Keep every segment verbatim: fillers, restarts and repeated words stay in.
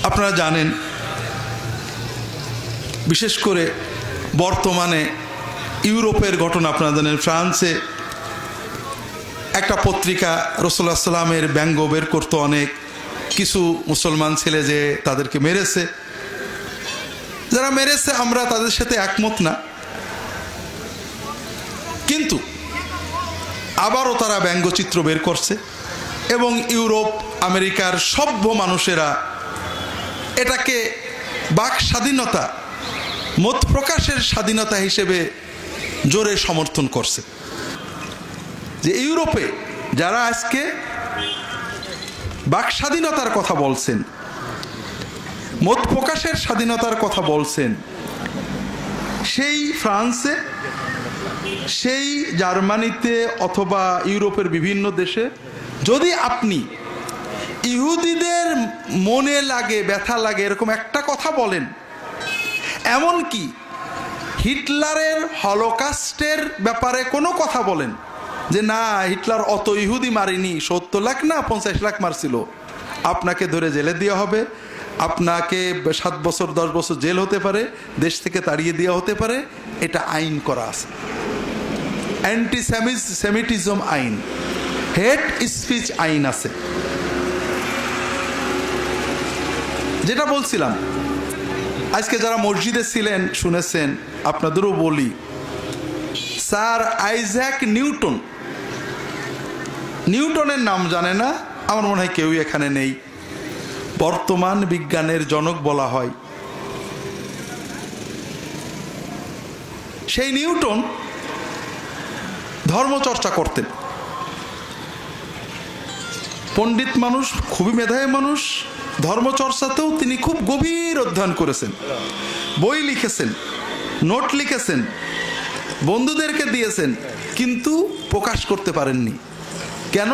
আপনারা জানেন বিশেষ করে বর্তমানে ইউরোপের ঘটনা আপনারা জানেন, ফ্রান্সে একটা পত্রিকা রাসূলুল্লাহ সাল্লামের ব্যঙ্গ বের করতো অনেক, কিছু মুসলমান ছেলে যে তাদেরকে মেরেছে, যারা মেরেছে আমরা তাদের সাথে একমত না, কিন্তু আবারও তারা ব্যঙ্গচিত্র বের করছে এবং ইউরোপ আমেরিকার সভ্য মানুষেরা এটাকে বাক স্বাধীনতা, মত প্রকাশের স্বাধীনতা হিসেবে জোরে সমর্থন করছে। যে ইউরোপে যারা আজকে বাক স্বাধীনতার কথা বলছেন, মত প্রকাশের স্বাধীনতার কথা বলছেন, সেই ফ্রান্সে, সেই জার্মানিতে অথবা ইউরোপের বিভিন্ন দেশে যদি আপনি ইহুদিদের মনে লাগে, ব্যথা লাগে এরকম একটা কথা বলেন, এমনকি হিটলারের হলোকাস্টের ব্যাপারে কোনো কথা বলেন যে না হিটলার অত ইহুদি মারিনি, সত্তর লাখ না পঞ্চাশ লাখ মারছিল, আপনাকে ধরে জেলে দেওয়া হবে, আপনাকে সাত বছর দশ বছর জেল হতে পারে, দেশ থেকে তাড়িয়ে দেওয়া হতে পারে, এটা আইন করা আছে। অ্যান্টি সেমিটিজম আইন, হেট স্পিচ আইন আছে। যেটা বলছিলাম, আজকে যারা মসজিদে ছিলেন শুনেছেন, আপনাদেরও বলি, স্যার আইজ্যাক নিউটন, নিউটনের নাম জানে না আমার মনে হয় কেউই এখানে নেই, বর্তমান বিজ্ঞানের জনক বলা হয়। সেই নিউটন ধর্মচর্চা করতেন, পণ্ডিত মানুষ, খুবই মেধাবী মানুষ, ধর্মচর্চাতেও তিনি খুব গভীর অধ্যয়ন করেছেন, বই লিখেছেন, নোট লিখেছেন, বন্ধুদেরকে দিয়েছেন, কিন্তু প্রকাশ করতে পারেননি। কেন?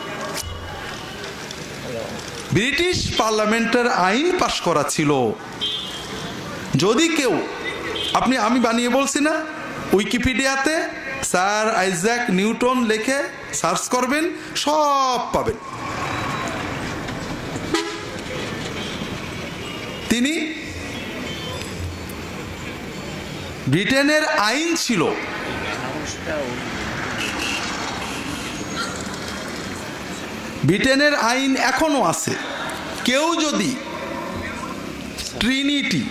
ব্রিটিশ পার্লামেন্টের আইন পাশ করা ছিল, যদি কেউ, আপনি আমি বানিয়ে বলছি না, উইকিপিডিয়াতে স্যার আইজ্যাক নিউটন লিখে সার্চ করবেন, সব পাবেন। তিনি ব্রিটেনের আইন ছিল, ব্রিটেনের আইন এখনো আছে, কেউ যদি ট্রিনিটি,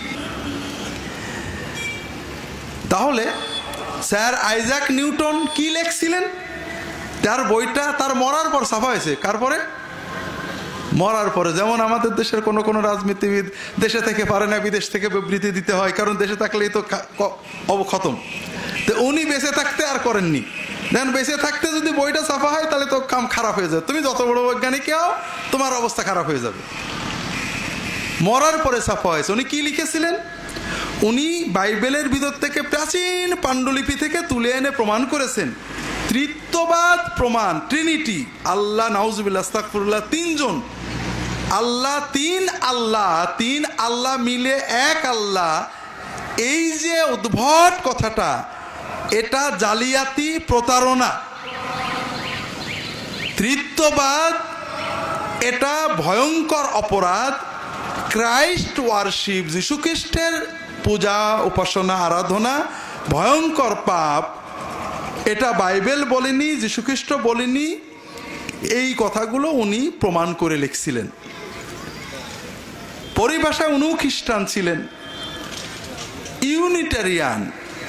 তাহলে স্যার আইজ্যাক নিউটন কি লেখছিলেন, তার বইটা তার মরার পর ছাপা হয়েছে। কার পরে? মরার পরে। যেমন আমাদের দেশের কোনো কোনো রাজনীতিবিদ দেশে থেকে পারে না, বিদেশ থেকে বিবৃতি দিতে হয়, কারণ দেশে থাকলেই তো অবখতম, তো উনি বেঁচে থাকতে আর করেননি। দেখেন বেঁচে থাকতে যদি বইটা ছাপা হয় তাহলে তো কাম খারাপ হয়ে যাবে, তুমি যত বড় বৈজ্ঞানিক হও তোমার অবস্থা খারাপ হয়ে যাবে। মরার পরে ছাপা হয়েছে। উনি কি লিখেছিলেন? উনি বাইবেলের ভিতর থেকে, প্রাচীন পাণ্ডুলিপি থেকে তুলে এনে প্রমাণ করেছেন ত্রিত্ববাদ প্রমাণ, ট্রিনিটি, আল্লাহ নাউজুবিল্লাহ আস্তাগফিরুল্লাহ, তিনজন আল্লাহ, তিন আল্লাহ, তিন আল্লাহ মিলে এক আল্লাহ, এই যে উদ্ভট কথাটা, এটা জালিয়াতি, প্রতারণা। ত্রিত্ববাদ এটা ভয়ঙ্কর অপরাধ, ক্রাইস্ট ওয়ার্শিপ, যীশু খ্রিস্টের পূজা উপাসনা আরাধনা ভয়ঙ্কর পাপ, এটা বাইবেল বলেনি, যীশু খ্রিস্ট বলেনি, এই কথাগুলো উনি প্রমাণ করে লিখছিলেন। পরিভাষায় উনিও খ্রিস্টান ছিলেন, ইউনিটারিয়ান,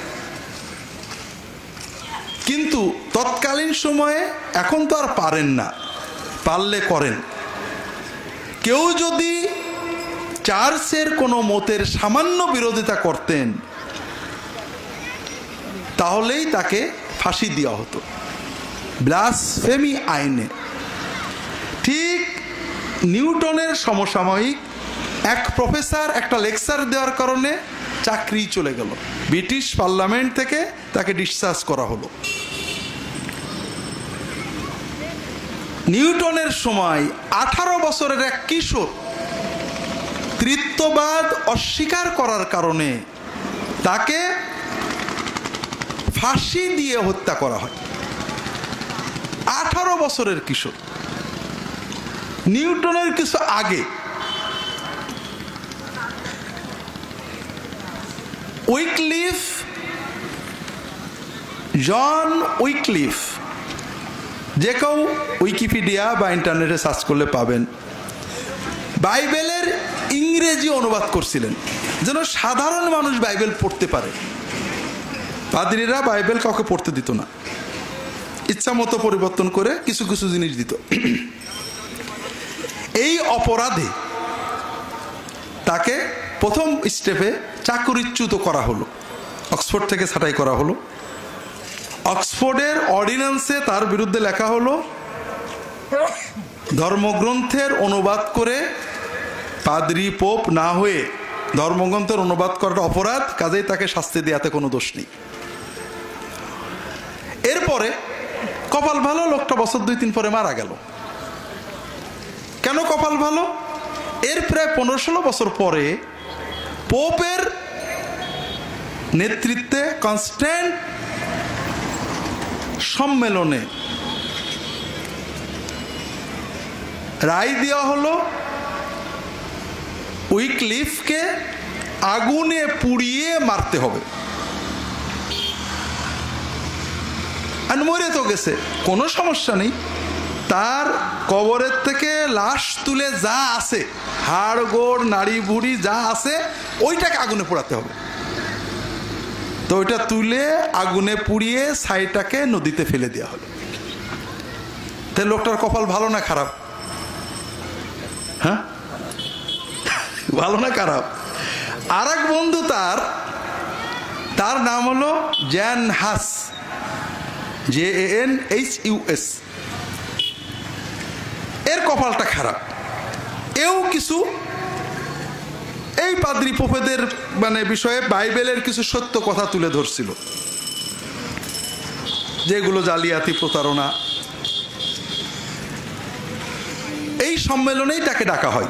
কিন্তু তৎকালীন সময়ে, এখন তো আর পারেন না, পারলে করেন। কেউ যদি চার্চের কোনো মতের সামান্য বিরোধিতা করতেন তাহলেই তাকে ফাঁসি দেওয়া হতো, ব্লাসফেমি আইনে। ঠিক নিউটনের সমসাময়িক এক প্রফেসর একটা লেকচার দেওয়ার কারণে চাকরি চলে গেল, ব্রিটিশ পার্লামেন্ট থেকে তাকে ডিসচার্জ করা হলো। নিউটনের সময় আঠারো বছরের এক কিশোর ত্রিত্ববাদ অস্বীকার করার কারণে তাকে ফাঁসি দিয়ে হত্যা করা হয়। আঠারো বছরের কিশোর। নিউটনের কিছু আগে উইকলিফ, জন উইকলিফ, যে কেউ উইকিপিডিয়া বা ইন্টারনেটে সার্চ করলে পাবেন, বাইবেলের ইংরেজি অনুবাদ করছিলেন যেন সাধারণ মানুষ বাইবেল পড়তে পারে। পাদ্রীরা বাইবেল কাউকে পড়তে দিত না, ইচ্ছা মতো পরিবর্তন করে কিছু কিছু জিনিস দিত। এই অপরাধে তাকে প্রথম স্টেপে চাকরিচ্যুত করা হলো, অক্সফোর্ড থেকে ছাঁটাই করা হলো। অক্সফোর্ডের অর্ডিন্যান্সে তার বিরুদ্ধে লেখা হলো ধর্মগ্রন্থের অনুবাদ করে পাদ্রী পোপ না হয়ে ধর্মগ্রন্থের অনুবাদ করাটা অপরাধ, কাজেই তাকে শাস্তি দেওয়াতে কোনো দোষ নেই। এরপরে কপাল ভালো, লোকটা বছর দুই তিন পরে মারা গেল। কেন কপাল ভালো? এর প্রায় পনেরো ষোলো বছর পরে পোপের নেতৃত্বে কনস্ট্যান্ট সম্মেলনে রায় দেওয়া হলো উইকলিফকে আগুনে পুড়িয়ে মারতে হবে। আর মরে তো গেছে, কোনো সমস্যা নেই, তার কবরের থেকে লাশ তুলে যা আছে, হাড় গোড় নাড়ি বুড়ি যা আছে, ওইটাকে আগুনে পোড়াতে হবে। তো ওইটা তুলে আগুনে পুড়িয়ে ছাইটাকে নদীতে ফেলে দেওয়া হলো। তাই লোকটার কপাল ভালো না খারাপ? হ্যাঁ, ভালো না খারাপ? আর এক বন্ধু তার তার নাম হলো Jan Hus, J A N H U S. এর কপালটা খারাপ। এও কিছু এই পাদ্রী পোপেদের মানে বিষয়ে বাইবেলের কিছু সত্য কথা তুলে ধরছিল, যেগুলো জালিয়াতি প্রতারণা। এই সম্মেলনেই তাকে ডাকা হয়।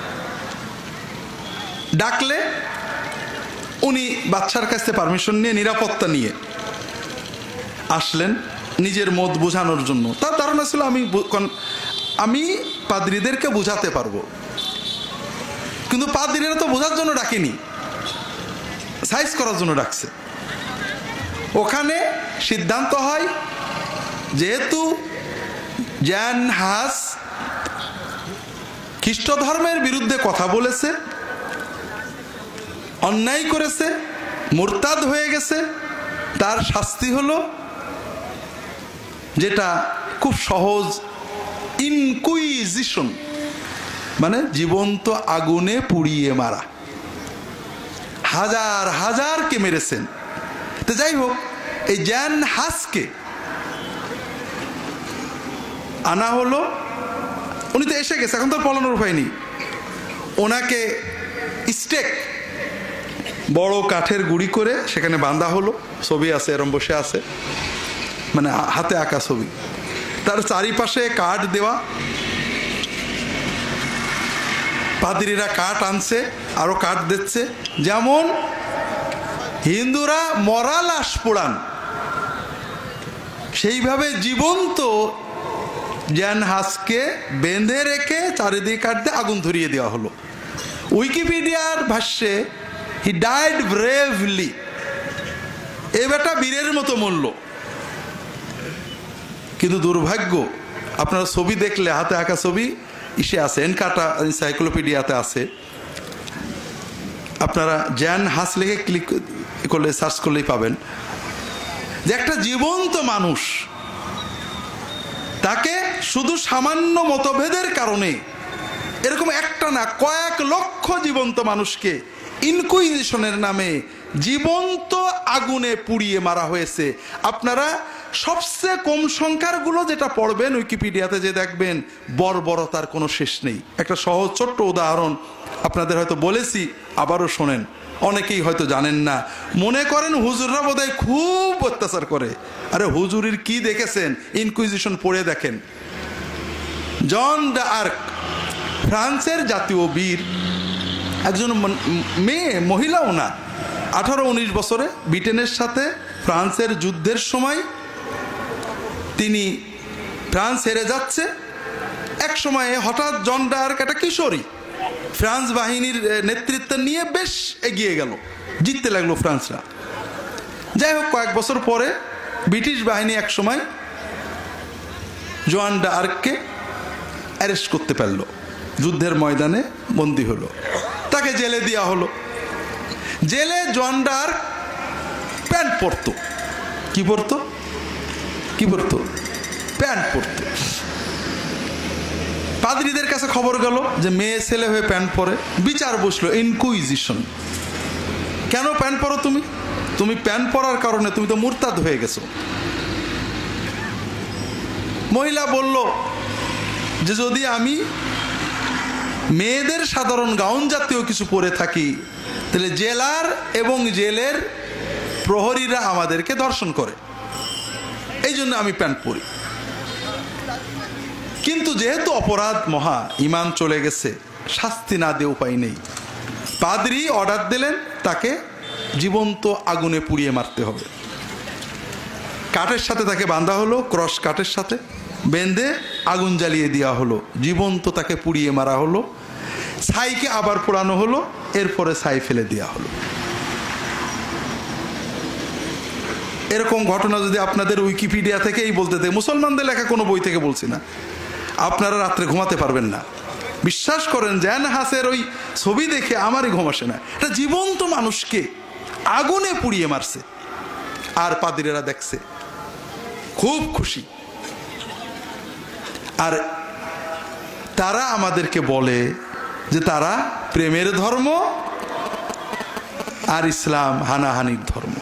ডাকলে উনি বাচ্চার কাছ থেকে পারমিশন নিয়ে, নিরাপত্তা নিয়ে আসলেন নিজের মত বোঝানোর জন্য। তার ধারণা ছিল আমি আমি পাদ্রীদেরকে বোঝাতে পারবো। কিন্তু পাদ্রীরা তো বোঝার জন্য ডাকেনি, সাইজ করার জন্য ডাকছে। ওখানে সিদ্ধান্ত হয় যেহেতু জ্যান হাস খ্রিস্ট ধর্মের বিরুদ্ধে কথা বলেছে, অন্যায় করেছে, মুরতাদ হয়ে গেছে, তার শাস্তি হলো যেটা খুব সহজ, ইনকুইজিশন, মানে জীবন্ত আগুনে পুড়িয়ে মারা। হাজার হাজারকে মেরেছেন। তো যাই হোক, এই জ্যান হাসকে আনা হলো। উনি তো এসে গেছে, এখন তো পলানোর উপায় নেই। ওনাকে স্টেক, বড় কাঠের গুঁড়ি করে সেখানে বাঁধা হলো। ছবি আছে, এরম বসে আছে, মানে হাতে আঁকা ছবি। তার চারিপাশে কাঠ দেওয়া, পাদ্রীরা কাঠ আনছে, আরো কাঠ দিচ্ছে। যেমন হিন্দুরা মরা লাশ পোড়ান, সেইভাবে জীবন্ত জ্যান হাসকে বেঁধে রেখে চারিদিকে কাঠ দিয়ে আগুন ধরিয়ে দেওয়া হলো। উইকিপিডিয়ার ভাষ্যে হি ডাইড ব্রেভলি, এ বেটা বীরের মতো মরল। কিন্তু দুর্ভাগ্য, আপনারা ছবি দেখলে, হাতে আঁকা ছবি ইসে আছে, এনকাটা এনসাইক্লোপিডিয়াতে আছে। আপনারা জ্যান হাস লিখে ক্লিক করলে, সার্চ করলেই পাবেন যে একটা জীবন্ত মানুষ, তাকে শুধু সামান্য মতভেদের কারণে এরকম একটা না, কয়েক লক্ষ জীবন্ত মানুষকে ইনকুইজিশনের নামে জীবন্ত আগুনে পুড়িয়ে মারা হয়েছে। আপনারা সবচেয়ে কম সংখ্যার গুলো যেটা পড়বেন উইকিপিডিয়াতে, যে দেখবেন বর্বরতার কোনো শেষ নেই। একটা সহজ ছোট্ট উদাহরণ আপনাদের হয়তো বলেছি, আবারও শোনেন, অনেকেই হয়তো জানেন না। মনে করেন হুজুররা বোধহয় খুব অত্যাচার করে। আরে হুজুরির কি দেখেছেন? ইনকুইজিশন পড়ে দেখেন। জন দ্য আর্ক, ফ্রান্সের জাতীয় বীর, একজন মেয়ে, মহিলাও না, আঠারো উনিশ বছরে ব্রিটেনের সাথে ফ্রান্সের যুদ্ধের সময় তিনি ফ্রান্স হেরে যাচ্ছে। এক সময়ে হঠাৎ জন দ্য আর্ক, একটা কিশোরী, ফ্রান্স বাহিনীর নেতৃত্ব নিয়ে বেশ এগিয়ে গেল, জিততে লাগলো ফ্রান্সরা। যাই হোক, কয়েক বছর পরে ব্রিটিশ বাহিনী এক সময় জোয়ান ডার্ককে অ্যারেস্ট করতে পারল, যুদ্ধের ময়দানে বন্দী হলো, তাকে জেলে দেওয়া হলো। জেলে জোয়ান ডার্ক প্যান্ট পরতো। কি পরতো? কি পরতো? প্যান্ট পরতো। পাদ্রীদের কাছে খবর গেল যে মেয়ে ছেলে হয়ে প্যান্ট পরে। বিচার বসলো, ইনকুইজিশন। কেন প্যান্ট পরো তুমি? তুমি প্যান্ট পরার কারণে তুমি তো মুরতাদ হয়ে গেছো। মহিলা বলল যে যদি আমি মেয়েদের সাধারণ গাউন জাতীয় কিছু পরে থাকি তাহলে জেলার এবং জেলের প্রহরীরা আমাদেরকে ধর্ষণ করে, এই জন্য আমি প্যান্ট পরি। কিন্তু যেহেতু অপরাধ মহা, ইমান চলে গেছে, শাস্তি না দিয়ে উপায় নেই। পাদ্রী অর্ডার দিলেন তাকে জীবন্ত আগুনে পুড়িয়ে মারতে হবে। কাঠের সাথে তাকে বাঁধা হলো, ক্রস কাঠের সাথে বেঁধে আগুন জ্বালিয়ে দেওয়া হলো, জীবন্ত তাকে পুড়িয়ে মারা হলো। ছাইকে আবার পোড়ানো হলো, এরপরে ছাই ফেলে দেওয়া হলো। এরকম ঘটনা যদি আপনাদের উইকিপিডিয়া থেকেই বলতে দেয়, মুসলমানদের লেখা কোনো বই থেকে বলছি না, আপনারা রাত্রে ঘুমাতে পারবেন না। বিশ্বাস করেন, জ্যান হাসের ওই ছবি দেখে আমারই ঘুম আসে না। এটা জীবন্ত মানুষকে আগুনে পুড়িয়ে মারছে, আর পাদ্রীরা দেখছে, খুব খুশি। আর তারা আমাদেরকে বলে যে তারা প্রেমের ধর্ম আর ইসলাম হানাহানির ধর্ম।